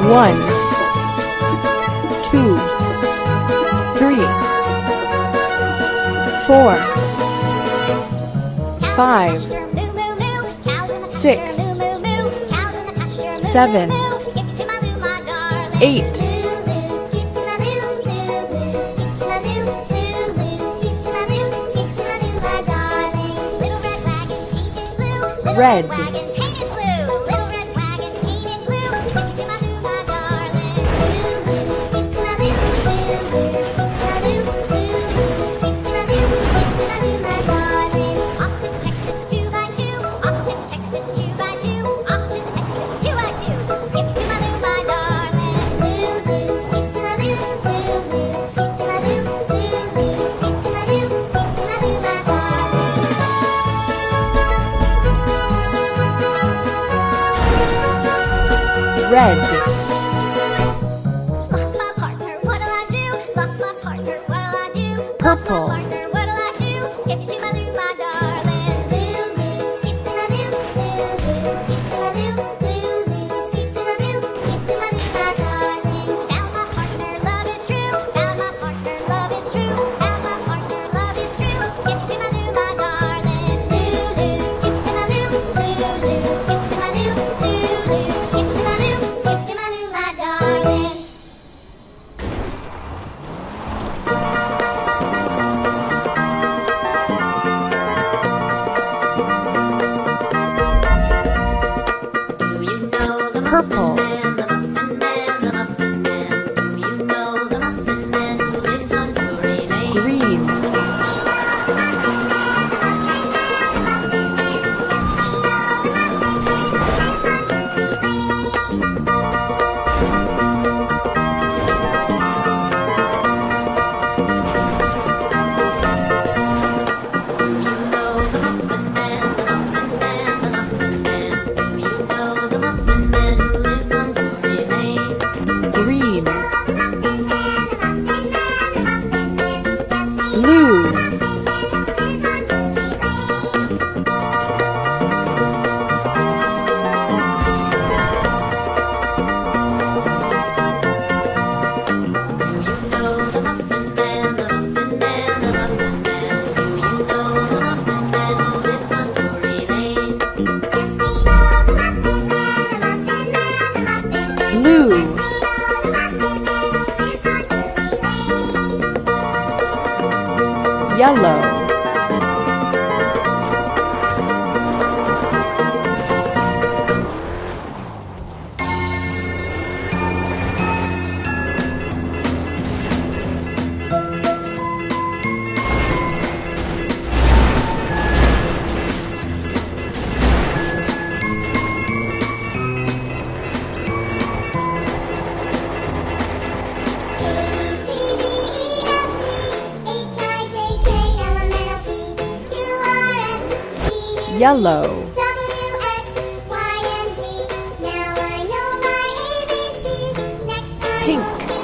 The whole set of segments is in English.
1, 2, 3, 4, 5, 6, 7, 8. Red. Red. Lost my partner, what'll I do? Lost my partner, what'll I do? Purple. Lost my partner, what'll I do? Skip to my loo, my darling. Lulu, skip to my loo, Lulu, skip to my loo, Lulu, skip to my loo, skip to my loo, my darling. Found my partner, love is true. Found my partner, love is true. Found my partner, love is true. Skip to my loo, my darling. Lulu, skip to my loo, Lulu, skip to my loo, Lulu, skip to my loo, skip to my loo, my darling. Do you know the Purple. Muffin Man, the Muffin Man, the Muffin Man? Do you know the Muffin Man who lives on Drury Lane? Green. Do you know the Muffin Man, the Muffin Man, the Muffin Man? Do you know the Muffin Man who lives on Drury Lane? Green. Blue. Do you know the Muffin Man, the Muffin Man, the Muffin Man? Do you know the Muffin Man who lives on Drury Lane? Blue. Yellow. Yellow. Pink.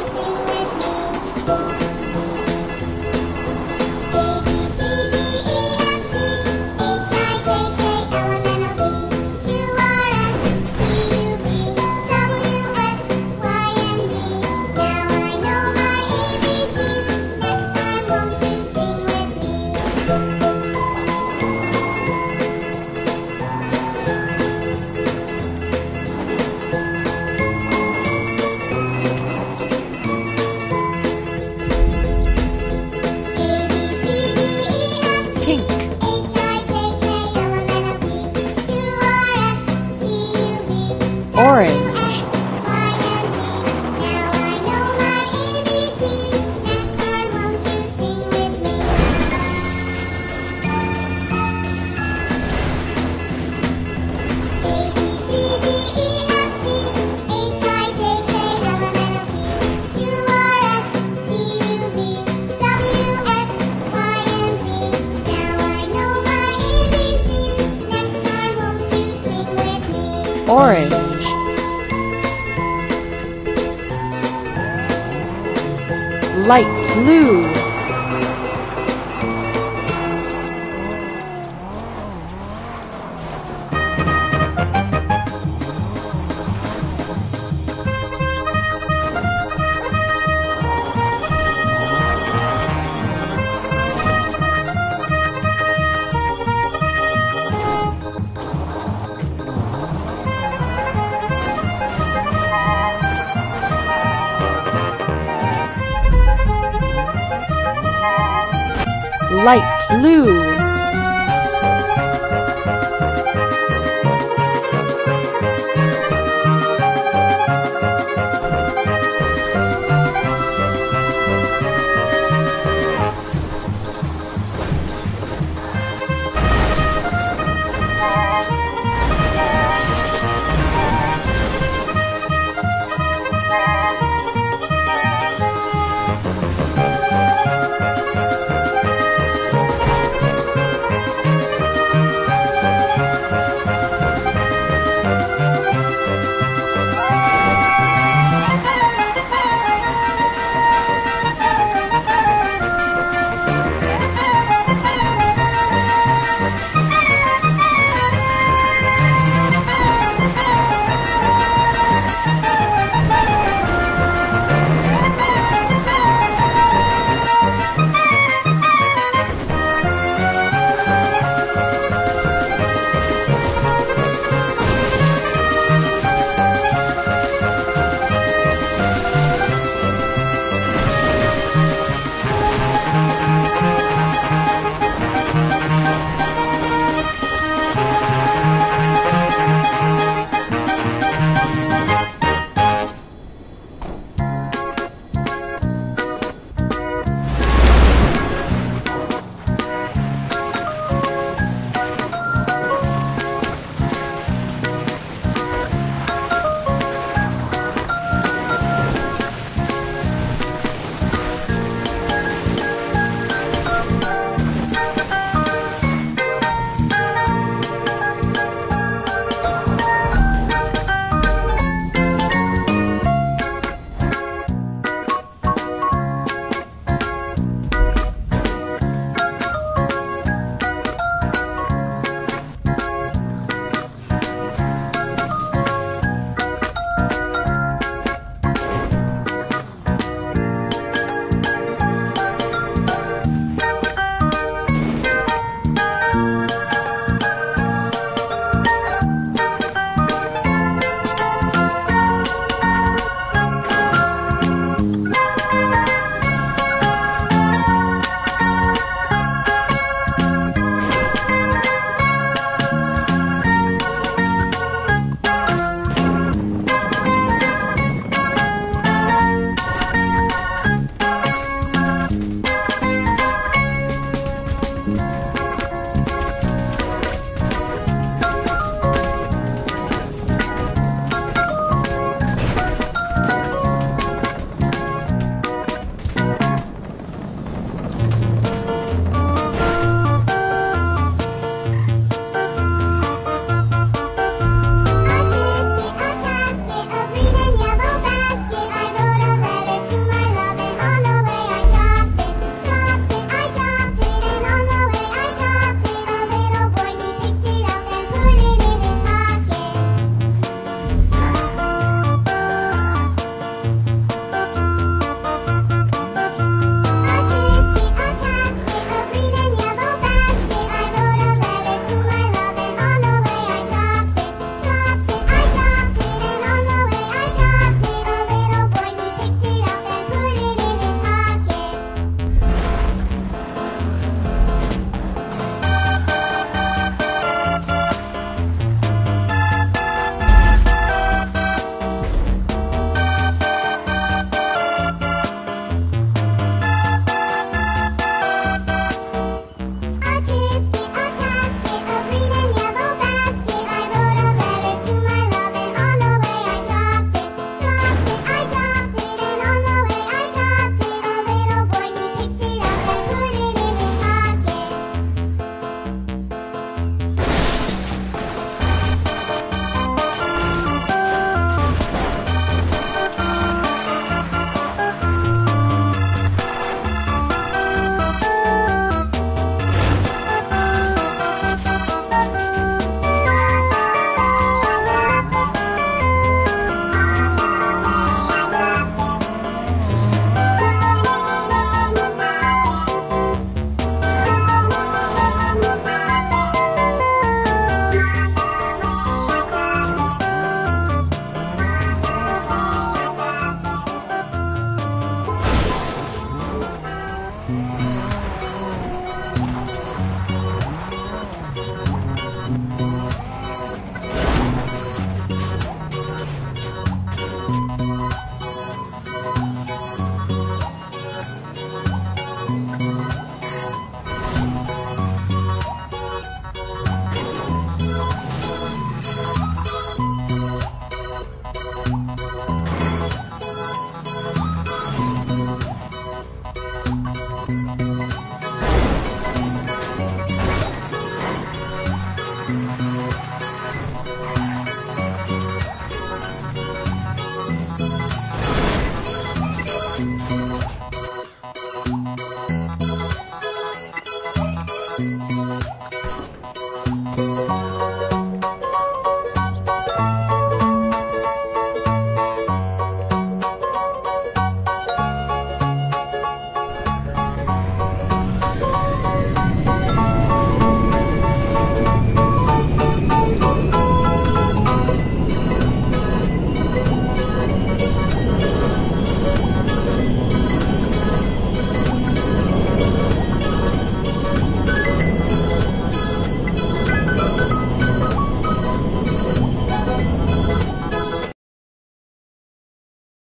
Pink. Orange. Orange. Light blue. light blue,